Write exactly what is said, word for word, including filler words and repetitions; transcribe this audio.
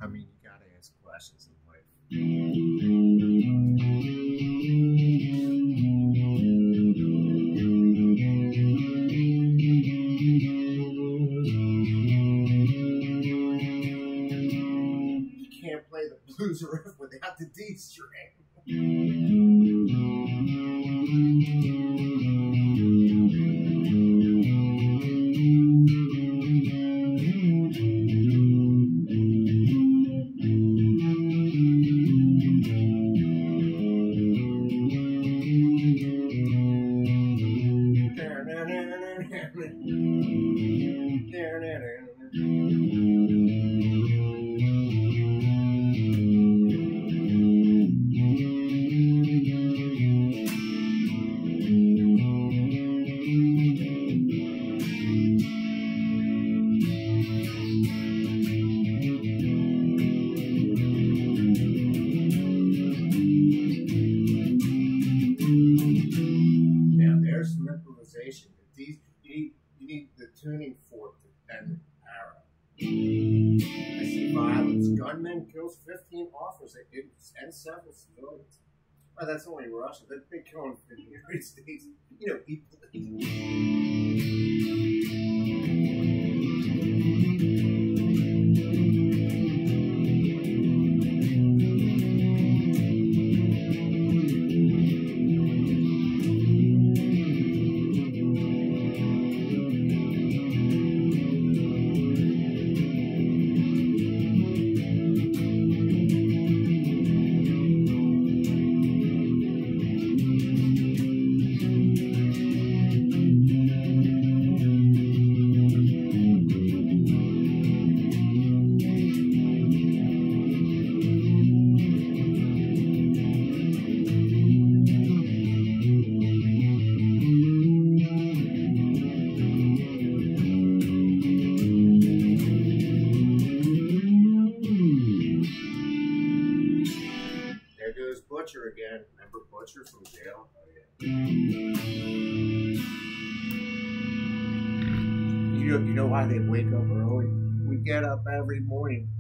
I mean, you gotta ask questions in life. You can't play the blues riff without the D string. Improvisation. These you need you need the tuning fork to bend the arrow. I see violence. Gunman kills fifteen officers and several civilians. Well, that's only Russia. They've been killing in the United States. You know, people. Butcher again. Remember Butcher from jail? Oh, yeah. You know, you know why they wake up early? We get up every morning